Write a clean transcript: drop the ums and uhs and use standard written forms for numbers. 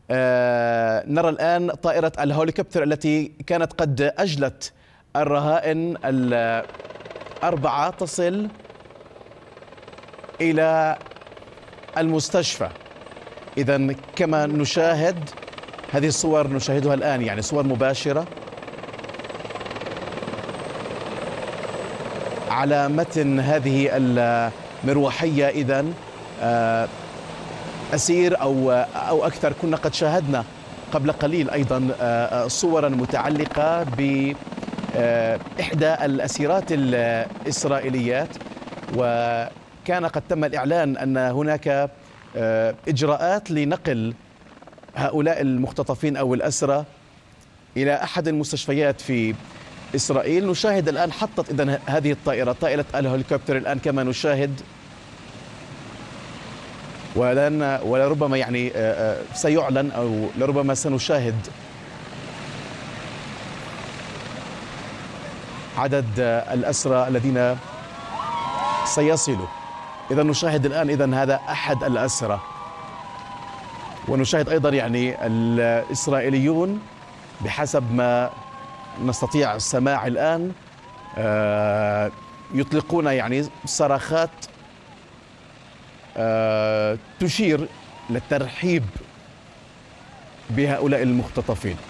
نرى الآن طائرة الهليكوبتر التي كانت قد أجلت الرهائن الأربعة تصل إلى المستشفى. إذن كما نشاهد هذه الصور نشاهدها الآن، يعني صور مباشرة على متن هذه المروحية. إذن أسير أو أكثر. كنا قد شاهدنا قبل قليل أيضا صورا متعلقة بإحدى الأسيرات الإسرائيليات، وكان قد تم الإعلان أن هناك إجراءات لنقل هؤلاء المختطفين أو الأسرى إلى أحد المستشفيات في إسرائيل. نشاهد الآن حطت إذن هذه الطائرة، طائرة الهليكوبتر الآن كما نشاهد، ولربما يعني سيعلن أو لربما سنشاهد عدد الأسرى الذين سيصلوا. إذا نشاهد الآن هذا أحد الأسرى، ونشاهد أيضا يعني الإسرائيليون بحسب ما نستطيع السماع الآن يطلقون يعني صرخات تشير للترحيب بهؤلاء المختطفين.